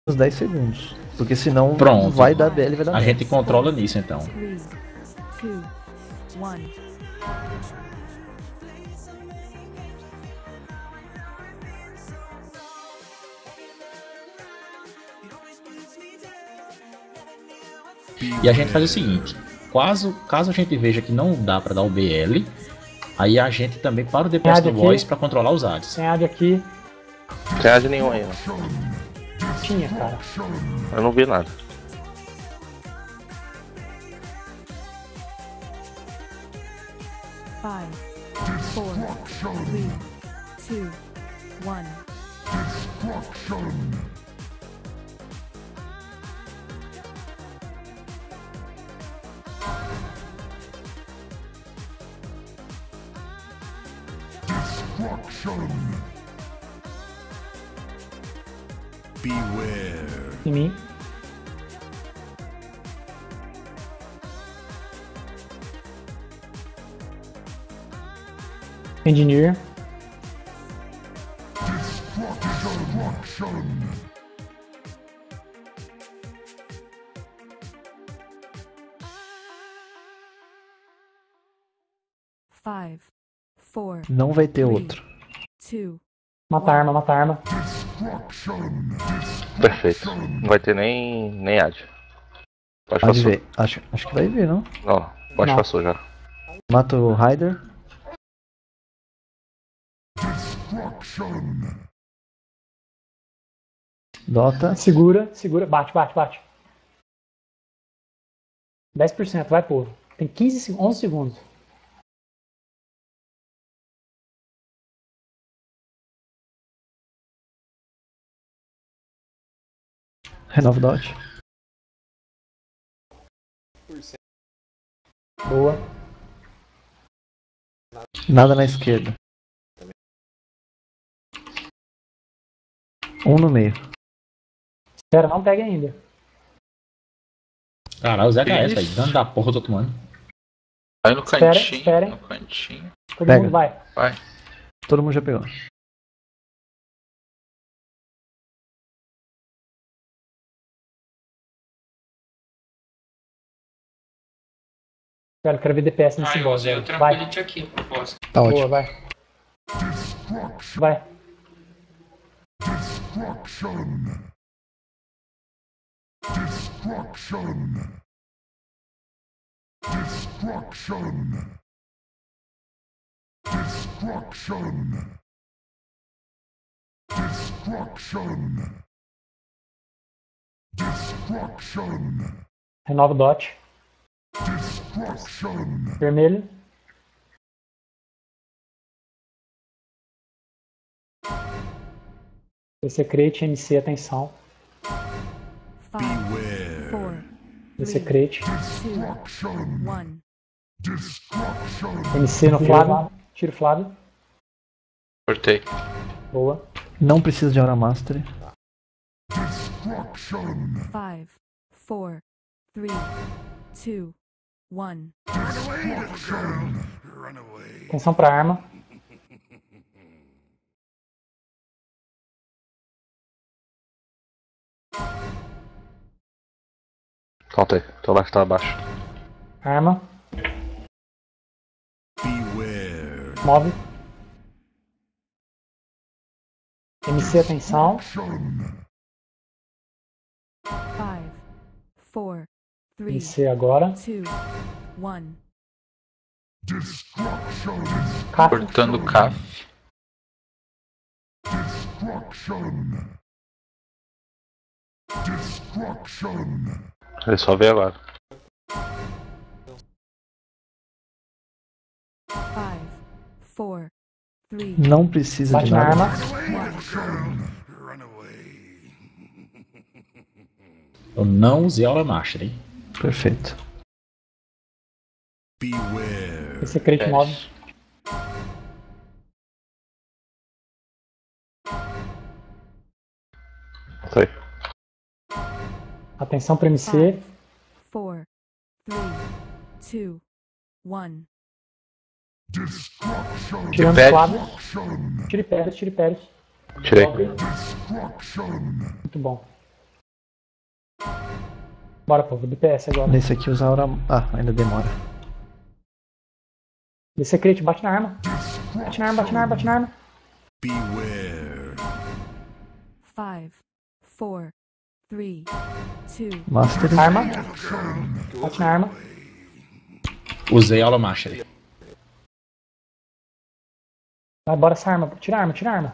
uns 10 segundos. Porque senão Pronto. vai dar BL, vai dar A merda. gente controla nisso então. 3, 2, 1. E a gente faz o seguinte: caso a gente veja que não dá pra dar o BL, aí a gente também para o DPS do Voice pra controlar os ADs. Tem AD aqui. Não tem AD nenhum aí, ó. Tinha, cara. Eu não vi nada. Five, 4, 3, 2, 1. Beware. Em mim. Engineer. Five, 4, Não vai ter outro. 2. Mata a arma, mata a arma. Perfeito. Não vai ter nem AD. Pode Pode passar. ver. Acho que vai ver, não? Ó, pode Não. passou já. Mata o Ryder. Dota. Segura, segura. Bate, bate, bate. 10%, vai, povo. Tem 11 segundos. Renova o dot. Boa. Nada na esquerda. Um no meio. Espera, não pega ainda. Caralho, os HS, velho. Dano da porra do outro mano. Vai no Espera, cantinho. esperem. No cantinho. Todo Pega. mundo vai. Vai. Todo mundo já pegou. Cara, eu quero ver DPS nesse Eu boss, usei o velho. Vai. Tranquility aqui, proposta. Tá Boa, ótimo. vai. Vai. Renova o dot. Vermelho. Secrete, MC, atenção. 5, Beware. 4, Secrete. 2, 1. MC no Flávio. Tira o Flávio. Cortei. Boa. Não precisa de Aura Mastery. 5, 4, 3, 2, 1. Run away. Atenção pra arma. Contei. Teu life tá abaixo. Arma. Beware. Move. MC, atenção. 5, 4, 3, MC agora. 2, 1. CAF. Cortando o CAF. Ele só veio agora. 5, 4, 3, Não precisa Bate de na nada. arma. Run away. Eu não usei Aura Master, hein? Perfeito. Beware. Secrete, move. Foi. Atenção pra MC. 5, 4, 3, 2, 1. Tirando o Pede. Flávio. Tire Pérez, tire Pérez. Tirei. Muito bom. Bora, povo. DPS agora. Nesse aqui usar a hora. Ah, ainda demora. Descer crit, bate na arma. Bate na arma, bate na arma, bate na arma. Beware. 5, 4, 3, 2, Master. Arma. Bate na arma. Usei aula Mastery. Vai, bora essa arma. Tira a arma, tira a arma.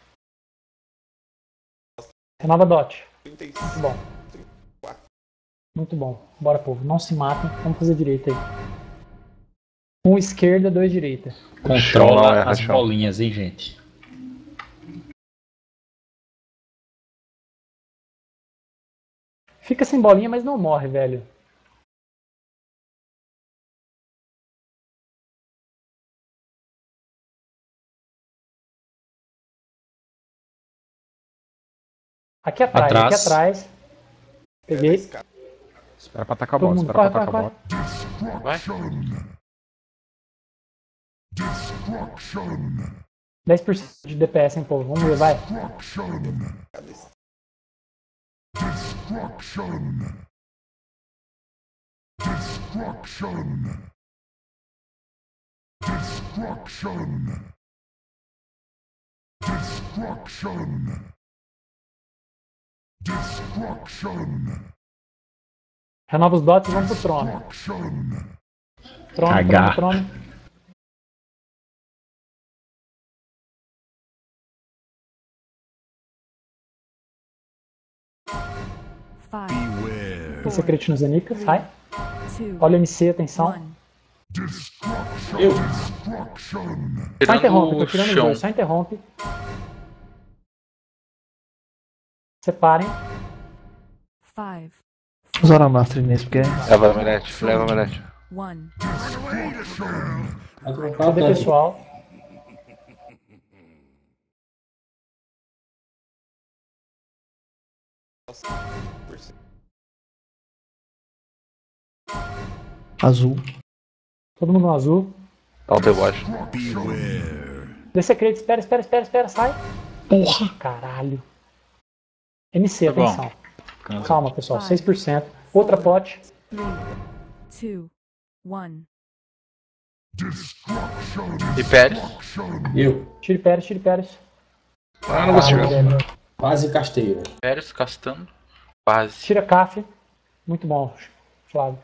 Renova dot. Muito bom. Muito bom. Bora, povo. Não se matem. Vamos fazer direita aí. Um esquerda, dois direita. Chão não Controla erra, as chão. bolinhas, hein, gente. Fica sem bolinha, mas não morre, velho. Aqui atrás, Atrás. aqui atrás. Peguei. Espera pra atacar o Todo boss, mundo, espera corre, pra corre, atacar o corre. boss. Destruction. 10% de DPS, hein, povo. Vamos ver, vai. Destruction. Destruction. Destruction. Destruction. Destruction. Destruction. Renova os dots e vamos pro trono. Destruction. Trono, Cagar. trono, trono. five, Beware. Esse crit no Zenica, sai. 2, Olha o MC, atenção. 1. Destruction. Eu. Destruction. Só interrompe, tô o tirando os chão. dois, só interrompe. Separem. 5, Usar a Master nesse, porque Leva a Melete, leva a Melete. 1. Vai trocar o Cadê tanque. pessoal? azul. Todo mundo no azul. Dá um T-Watch. Beware. Descer crit, espera, espera, espera, espera, sai. Porra! Caralho. MC, Tá bom. atenção. Calma, pessoal, 6%. Outra pote. 3, 2, 1. Destruction. E Pérez. Eu. Tire Pérez, tire Pérez. Ah, não vou tirar. velho. Quase castei, velho. Pérez castando. Quase. Tira CAF. Muito bom, Flávio.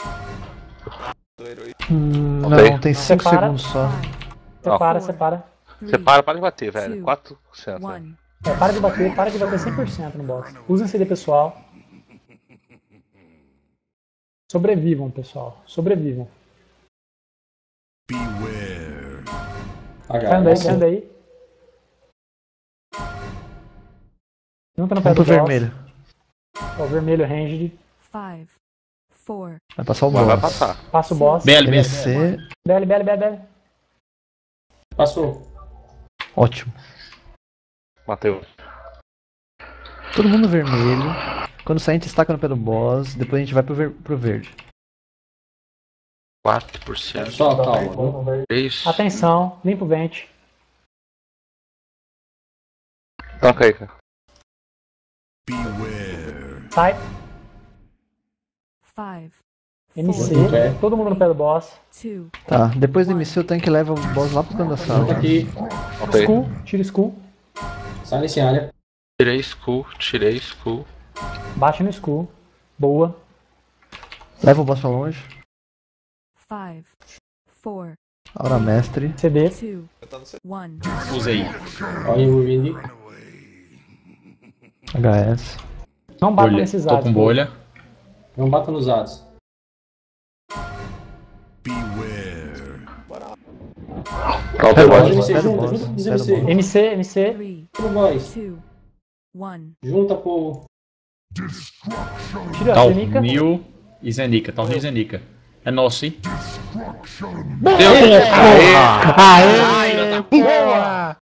Não, Ok. tem 5 Separa. segundos só. Separa, Four. separa. Separa para de bater, velho. 4%. velho. 1. Para de bater 100% no boss. Usem CD pessoal. Sobrevivam, pessoal. Sobrevivam. Beware. Saindo aí, saindo aí. Junta no pé Vamos do pro boss. vermelho. Ó, o vermelho ranged. 5, 4, Vai passar o Mas vai boss. passar. Passa o boss. BL, BL. MC, BL, BL, BL, BL. Passou. ótimo. Matei. Todo mundo vermelho. Quando sair, a gente estaca no pé do boss. Depois a gente vai pro verde. 4%. Só calma, viu? 3. Atenção, limpa o vente. Toca aí, cara. Beware. Sai. 5, MC. No pé. Todo mundo no pé do boss. 2, Tá, depois do MC o tanque leva o boss lá pro canto da sala. Junta aqui. Ok. Skull. Tira skull. Sai nesse área. Tirei skull, tirei skull. Baixa no skull. Boa. Leva o boss pra longe. 5, 4, Aura mestre. CD. 2, 1. Usei. Olha o Windy. HS. Não bata Bolha. nesses Tô ares. com bolha. Não bata nos ados. Beware. Dá um Pera, T-Watch. pera, MC, pera o junta, boss, junta dos pera o MC. boss. MC, MC. 3, Tudo nós. 2, 1. Junta pro... Destruction. Tira a Zenica. Talnil e Zenica. Talnil e Zenica. É nosso, hein? Destruction. Deus! Aê! Aê! Boa!